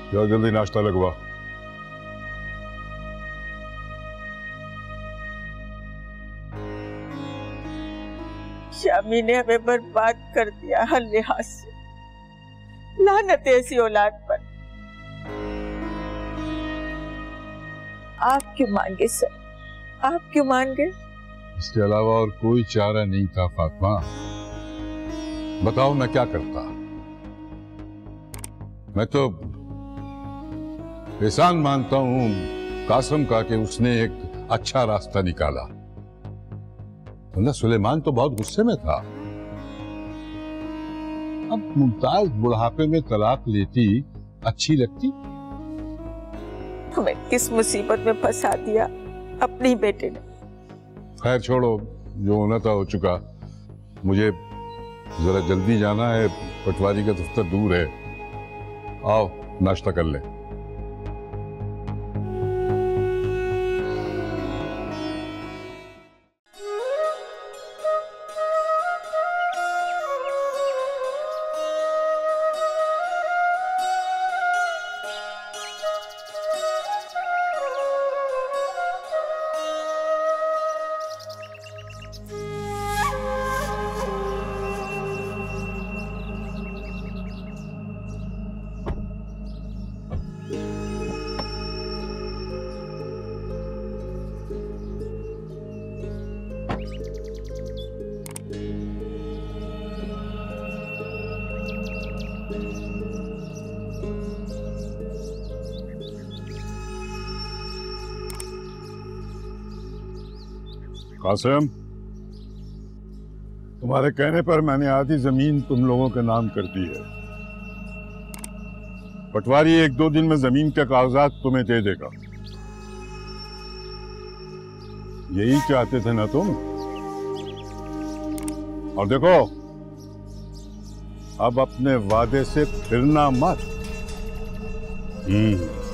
जाओ जल्दी नाश्ता लगवा। शामी ने हमें बर्बाद कर दिया हर लिहाज से। लानत है ऐसी औलाद पर। आप क्यों मान गए सर? आप क्यों मान गए? इसके अलावा और कोई चारा नहीं था फातिमा। बताओ मैं क्या करता। मैं तो एहसान मानता हूं कासिम का कि उसने एक अच्छा रास्ता निकाला, वरना सुलेमान तो बहुत गुस्से में था। अब मुमताज बुढ़ापे में तलाक लेती अच्छी लगती? हमें किस मुसीबत में फंसा दिया अपने बेटे ने। खैर छोड़ो, जो होना था हो चुका। मुझे जरा जल्दी जाना है, पटवारी का दफ्तर दूर है। आओ नाश्ता कर ले। कासिम, तुम्हारे कहने पर मैंने आधी जमीन तुम लोगों के नाम कर दी है। पटवारी 1-2 दिन में जमीन के कागजात तुम्हें दे देगा। यही चाहते थे ना तुम? और देखो, अब अपने वादे से फिरना मत।